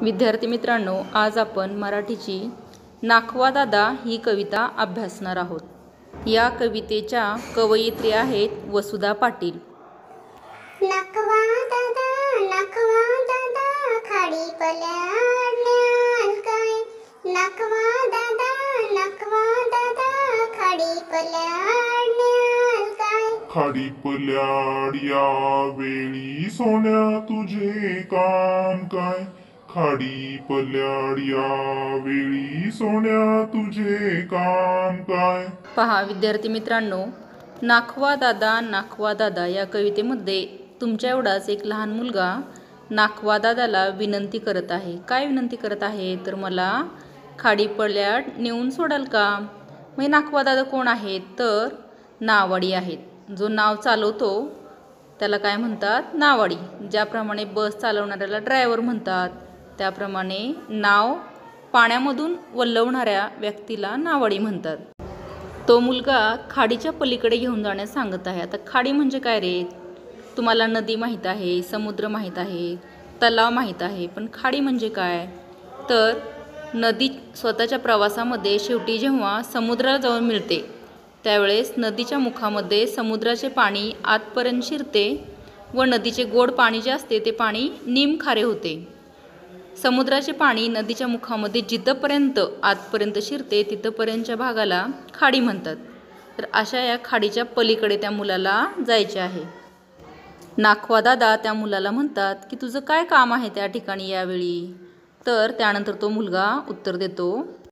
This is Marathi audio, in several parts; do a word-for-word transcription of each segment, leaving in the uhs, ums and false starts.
विद्यार्थी मित्रांनो, आज आपण मराठीची नाखवा दादा ही कविता अभ्यासणार आहोत। या कवितेच्या कवयित्री आहेत वसुधा पाटील। नाखवा दादा नाखवा दादा खाडी पल्याड्याल काय, नाखवा दादा नाखवा दादा खाडी पल्याड्याल काय, खाडी पल्याड या वेळी सोन्या तुझे काम काय, खाडी पल्याड या वेळी सोन्या तुझे काम काय। पहा विद्यार्थी मित्रांनो, नाखवा दादा नाखवा दादा या कवितेमध्ये तुमच्या एवढाच एक लहान मुलगा नाखवा दादाला विनंती करत आहे। काय विनंती करत आहे तर मला खाडी पल्याड नेऊन सोडाल का। मग नाखवा दादा कोण आहेत तर नावाडी आहेत। जो नाव चालवतो त्याला काय म्हणतात, नावाडी। ज्याप्रमाणे बस चालवणाऱ्याला ड्रायव्हर म्हणतात, त्याप्रमाणे नाव पाण्यामधून वल्लवणाऱ्या व्यक्तीला नावाडी म्हणतात। तो मुलगा खाडीच्या पलीकडे घेऊन जाण्यास सांगत आहे। आता खाडी म्हणजे काय रे, तुम्हाला नदी माहीत आहे, समुद्र माहीत आहे, तलाव माहीत आहे, पण खाडी म्हणजे काय तर नदी स्वतःच्या प्रवासामध्ये शेवटी जेव्हा समुद्राला जाऊन मिळते त्यावेळेस नदीच्या मुखामध्ये समुद्राचे पाणी आतपर्यंत शिरते व नदीचे गोड पाणी जे असते ते पाणी निमखारे होते। समुद्राचे पाणी नदीच्या मुखामध्ये जिथपर्यंत आतपर्यंत शिरते तिथपर्यंतच्या भागाला खाडी म्हणतात। तर अशा या खाडीच्या पलीकडे त्या मुलाला जायचे आहे। नाखवा दादा त्या मुलाला म्हणतात की तुझं काय काम आहे त्या ठिकाणी यावेळी। तर त्यानंतर तो मुलगा उत्तर देतो,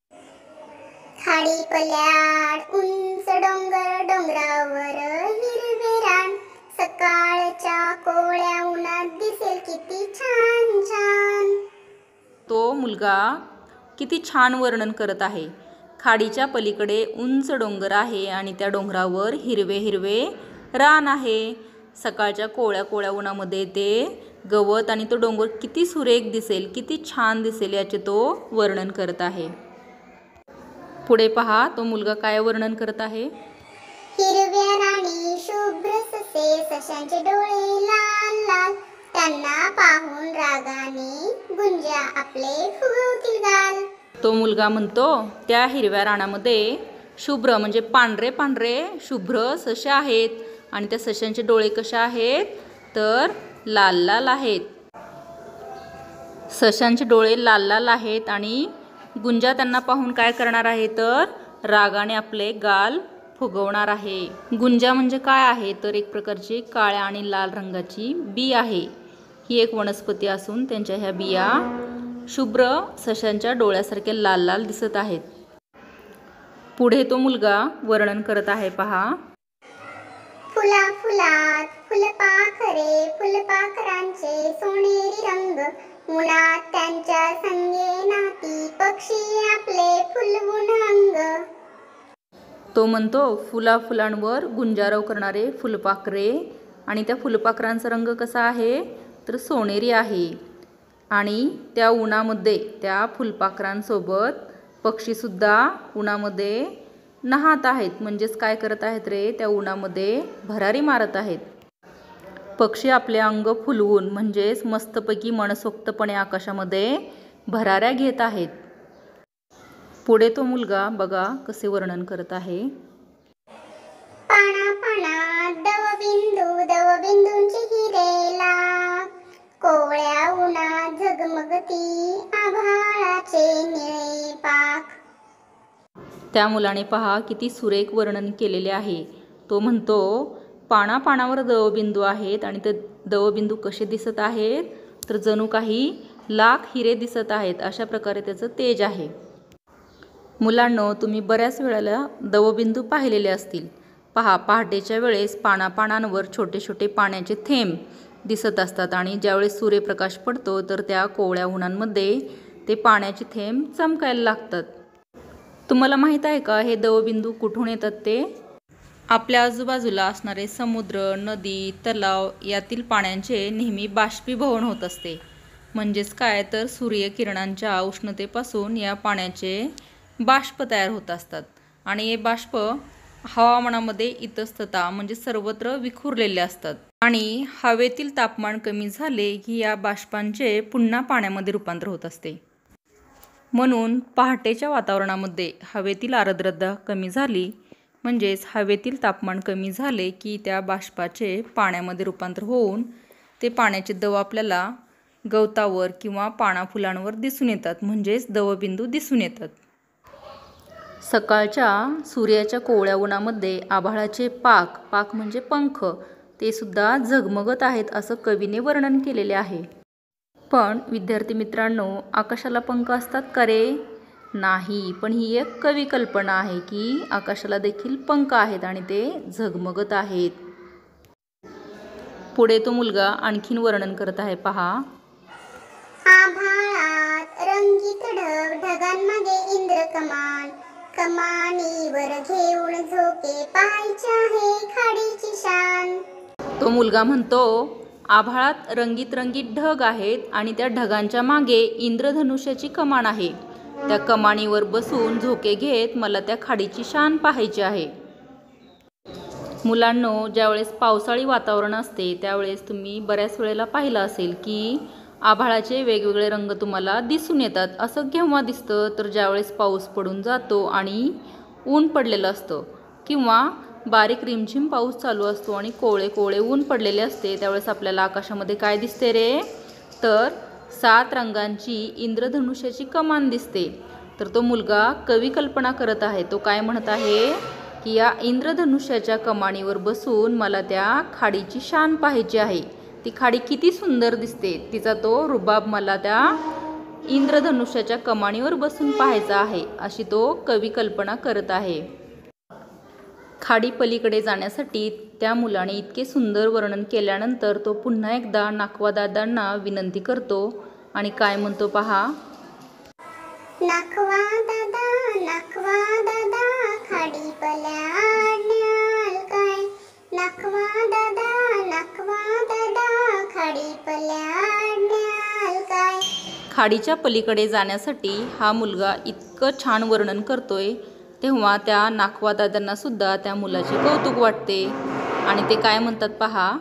खाडी पल्याड उंच डोंगर, डोंगरावर हिरवे रान, सकाळच्या कोवळ्या उन्हात दिसेल किती छान छान। तो मुलगा किती छान वर्णन करत आहे। खाडीच्या पलीकडे उंच डोंगर आहे आणि त्या डोंगरावर हिरवे हिरवे रान आहे। सकाळच्या कोवळ्या कोवळ्या उन्हामध्ये ते गवत आणि तो डोंगर किती सुरेख दिसेल, किती छान दिसेल याचे तो वर्णन करत आहे। पुढे पहा तो मुलगा काय वर्णन करत आहे। हिरव्या राणी शुभ्र ससे, सशांचे डोळे लाल लाल, त्यांना पाहून रागाने गुंजा आपले फुगवतील गाल। तो मुलगा म्हणतो त्या हिरव्या रानामध्ये शुभ्र म्हणजे पांढरे पांढरे शुभ्र ससे आहेत आणि त्या सशांचे डोळे कसे आहेत तर लाल लाल आहेत। सशांचे डोळे लाल लाल आहेत आणि गुंजा त्यांना पाहून काय करणार आहे तर रागाने आपले गाल फुगवणार आहे। गुंजा म्हणजे काय आहे तर एक प्रकारची काळ्या आणि लाल रंगाची बी आहे। ही एक वनस्पती असून त्यांच्या ह्या बिया शुभ्र सशांच्या डोळ्यासारख्या लाल लाल दिसत आहेत। पुढे तो मुलगा वर्णन करत आहे पहा, फुला फुलात फुलपाखरे, फुलपाखरांचे सोनेरी रंग, उन्हात त्यांच्या संगे नाती, पक्षी आपले फुलवून अंग। तो म्हणतो फुला फुलांवर गुंजारव करणारे फुलपाखरे आणि त्या फुलपाखरांचा रंग कसा आहे तर सोनेरी आहे आणि त्या उन्हामध्ये त्या फुलपाखरांसोबत पक्षीसुद्धा उन्हामध्ये नहात आहेत। म्हणजेच काय करत आहेत रे, त्या उन्हामध्ये भरारी मारत आहेत। पक्षी आपले अंग फुलवून म्हणजेच मस्तपैकी मनसोक्तपणे आकाशामध्ये भराऱ्या घेत आहेत। पुढे तो मुलगा बघा कसे वर्णन करत आहे, पाना पाना दवबिंदू, दवबिंदूंची हिरे लाग, कोवळ्या उन्हात झगमगती आभाळाचे निळे पाख। त्या मुलाने पहा किती सुरेख वर्णन केलेले आहे। तो म्हणतो पाना पानावर दवबिंदू आहेत आणि ते दवबिंदू कसे दिसत आहेत तर जणू काही लाख हिरे दिसत आहेत। अशा प्रकारे त्याचं तेज आहे। मुलांनो, तुम्ही बऱ्याच वेळेला दवबिंदू पाहिलेले असतील। पहा पहाटेच्या वेळेस पाना पानांवर छोटे छोटे पाण्याचे थेंब दिसत असतात आणि ज्यावेळेस सूर्यप्रकाश पडतो तर त्या कोवळ्या उन्हांमध्ये ते पाण्याचे थेंब चमकायला लागतात। तुम्हाला माहीत आहे का हे दवबिंदू कुठून येतात ते? आपल्या आजूबाजूला असणारे समुद्र, नदी, तलाव यातील पाण्याचे नेहमी बाष्पीभवन होत असते। म्हणजेच काय तर सूर्यकिरणांच्या उष्णतेपासून या पाण्याचे बाष्प तयार होत असतात आणि हे बाष्प हवामानामध्ये इतस्तता म्हणजे सर्वत्र विखुरलेले असतात। आणि हवेतील तापमान कमी झाले की या बाष्पांचे पुन्हा पाण्यामध्ये रूपांतर होत असते. म्हणून पहाटेच्या वातावरणामध्ये हवेतील आर्द्रता कमी झाली म्हणजेच हवेतील तापमान कमी झाले की त्या बाष्पाचे पाण्यामध्ये रूपांतर होऊन ते पाण्याचे दव आपल्याला गवतावर किंवा पानाफुलांवर दिसून येतात, म्हणजेच दवबिंदू दिसून येतात. सकाळच्या सूर्याच्या कोवळ्या उन्हामध्ये आभाळाचे पाक पाक म्हणजे पंख ते सुद्धा झगमगत आहेत असं कवीने वर्णन केलेले आहे. पण विद्यार्थी मित्रांनो, आकाशाला पंख असतात का रे? नाही, पण ही एक कवी कल्पना आहे की आकाशाला देखील पंख आहेत आणि ते झगमगत आहेत. पुढे तो मुलगा आणखीन वर्णन करत आहे, पहा. आभाळात रंगीत ढग, ढगांमध्ये इंद्र कमान, कमानीवर घेऊन झोके पाहायचे आहे खाडीची शान. तो मुलगा म्हणतो, आभाळात रंगीत रंगीत ढग आहेत आणि त्या ढगांच्या मागे इंद्रधनुष्याची कमान आहे. त्या कमानीवर बसून झोके घेत मला त्या खाडीची शान पाहायची आहे. मुलांनो, ज्यावेळेस पावसाळी वातावरण असते त्यावेळेस तुम्ही बऱ्याच वेळेला पाहिलं असेल की आभाळाचे वेगवेगळे रंग तुम्हाला दिसून येतात. असं केव्हा दिसतं तर ज्यावेळेस पाऊस पडून जातो आणि ऊन पडलेलं असतं किंवा बारीक रिमझिम पाऊस चालू असतो आणि कोवळे कोवळे ऊन पडलेले असते, त्यावेळेस आपल्याला आकाशामध्ये काय दिसते रे? तर सात रंगांची इंद्रधनुष्याची कमान दिसते. तर तो मुलगा कवी कल्पना करत आहे. तो काय म्हणत आहे की या इंद्रधनुष्याच्या कमानीवर बसून मला त्या खाडीची शान पाहायची आहे. ती खाडी किती सुंदर दिसते, तिचा तो रुबाब मला त्या इंद्रधनुष्याच्या कमानीवर बसून पाहायचा आहे, अशी तो कवी कल्पना करत आहे. खाडी पलीकडे जाण्यासाठी त्या मुलाने इतके सुंदर वर्णन केल्यानंतर तो पुन्हा एकदा नाखवादादांना विनंती करतो आणि काय म्हणतो पहा. नाखवा दादा, नाखवा दादा, खाडी पल्याड्याल काय. नाखवा दादा, नाखवा दादा, खाडी पल्याड्याल काय. खाडीच्या पलीकडे जाण्यासाठी हा मुलगा इतकं छान वर्णन करतोय तेव्हा त्या नाखवादादांना सुद्धा त्या मुलाचे कौतुक वाटते आणि ते काय म्हणतात पहा.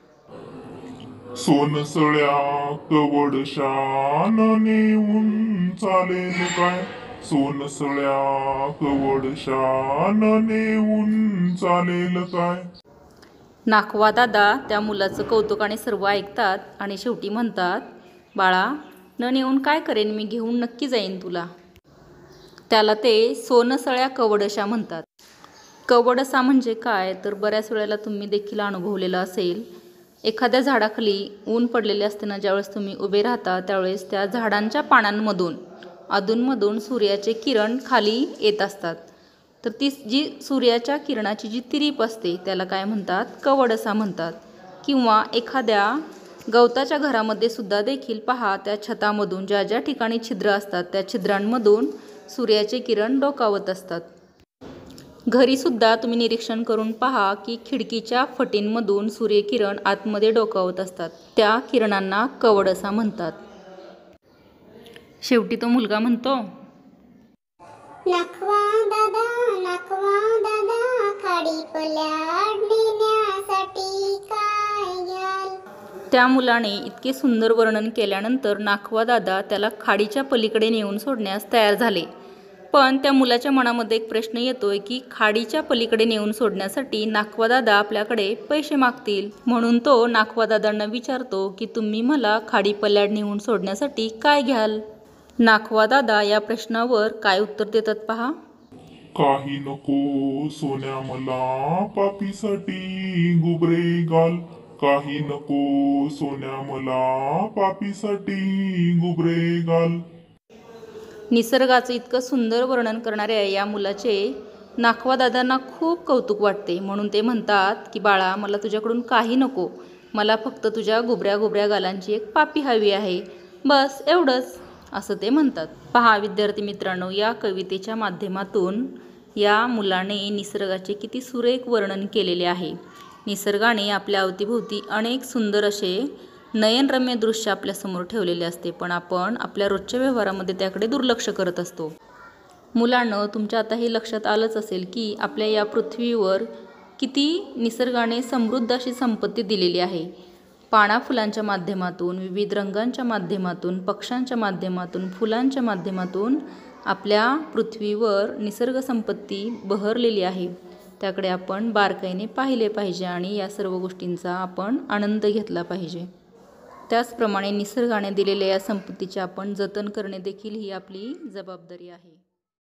सोनसळ्या कवड शान नेऊन चालेल काय. सोनसळ्या कवड शान नेऊन चालेल काय. नाखवादादा त्या मुलाचं कौतुकाने सर्व ऐकतात आणि शेवटी म्हणतात, बाळा, न नेऊन काय करेन मी, घेऊन नक्की जाईन तुला. त्याला ते सोनसळ्या कवडशा म्हणतात. कवडसा म्हणजे काय तर बऱ्याच वेळेला तुम्ही देखील अनुभवलेलं असेल. एखाद्या झाडाखाली ऊन पडलेले असताना ज्यावेळेस तुम्ही उभे राहता त्यावेळेस त्या झाडांच्या पानांमधून अधूनमधून सूर्याचे किरण खाली येत असतात. तर ती जी सूर्याच्या किरणाची जी तिरीप असते त्याला काय म्हणतात, कवडसा म्हणतात. किंवा एखाद्या गवताच्या घरामध्ये सुद्धा देखील पहा, त्या छतामधून ज्या ज्या ठिकाणी छिद्र असतात त्या छिद्रांमधून सूर्याचे किरण डोकावत असतात. घरीसुद्धा तुम्ही निरीक्षण करून पहा की खिडकीच्या फटींमधून सूर्यकिरण आतमध्ये डोकावत असतात. त्या किरणांना कवडसा म्हणतात. शेवटी तो मुलगा म्हणतो, नाखवा दादा, नाखवा दादा, खाडी पल्याड नेण्यासाठी काय घ्याल. त्या मुलाने इतके सुंदर वर्णन केल्यानंतर नाखवादादा त्याला खाडीच्या पलीकडे नेऊन सोडण्यास तयार झाले. पण त्या मुलाच्या मनामध्ये एक प्रश्न येतोय की खाडीच्या पलीकडे नेऊन सोडण्यासाठी नाखवादादा आपल्याकडे पैसे मागतील. म्हणून तो नाखवादादांना विचारतो की तुम्ही मला खाडी पल्याड नेऊन सोडण्यासाठी काय घ्याल. नाखवादादा या प्रश्नावर काय उत्तर देतात पहा. काही नको सोन्या मला पापीसाठी गुबरे घाल. काही नको सोन्या मला पापीसाठी गुबरे घाल. निसर्गाचं इतकं सुंदर वर्णन करणाऱ्या या मुलाचे नाखवादादांना खूप कौतुक वाटते. म्हणून ते म्हणतात की बाळा, मला तुझ्याकडून काही नको, मला फक्त तुझ्या गुबऱ्या गुबऱ्या गालांची एक पापी हवी आहे, बस एवढंच, असं ते म्हणतात. पहा विद्यार्थी मित्रांनो, या कवितेच्या माध्यमातून या मुलाने निसर्गाचे किती सुरेख वर्णन केलेले आहे. निसर्गाने आपल्या अवतीभोवती अनेक सुंदर असे नयनरम्य दृश्य आपल्यासमोर ठेवलेले असते, पण आपण आपल्या रोजच्या व्यवहारामध्ये त्याकडे दुर्लक्ष करत असतो. मुलांनो, तुमच्या आता हे लक्षात आलंच असेल की आपल्या या पृथ्वीवर किती निसर्गाने समृद्ध अशी संपत्ती दिलेली आहे. पाना फुलांच्या माध्यमातून, विविध रंगांच्या माध्यमातून, पक्ष्यांच्या माध्यमातून, फुलांच्या माध्यमातून आपल्या पृथ्वीवर निसर्ग संपत्ती बहरलेली आहे. त्याकडे आपण बारकाईने पाहिले पाहिजे आणि या सर्व गोष्टींचा आपण आनंद घेतला पाहिजे. त्याचप्रमाणे निसर्गाने दिलेल्या या संपत्तीचे आपण जतन करणे देखील ही आपली जबाबदारी आहे.